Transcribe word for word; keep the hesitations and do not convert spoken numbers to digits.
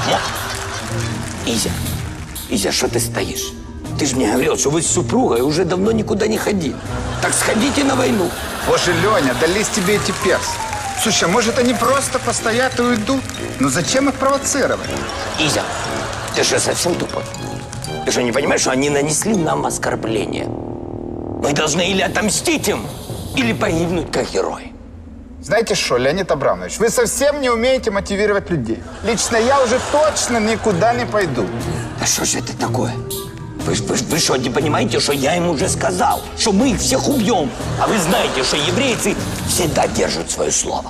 Изя, Изя, что ты стоишь? Ты же мне говорил, что вы с супругой уже давно никуда не ходили. Так сходите на войну. Боже, Леня, дались тебе эти персы. Слушай, может, они просто постоят и уйдут? Ну зачем их провоцировать? Изя, ты что, совсем тупой? Ты что, не понимаешь, что они нанесли нам оскорбление? Мы должны или отомстить им, или погибнуть как герои. Знаете что, Леонид Абрамович, вы совсем не умеете мотивировать людей. Лично я уже точно никуда не пойду. Да что же это такое? Вы, вы, вы что, не понимаете, что я им уже сказал, что мы их всех убьем? А вы знаете, что еврейцы всегда держат свое слово.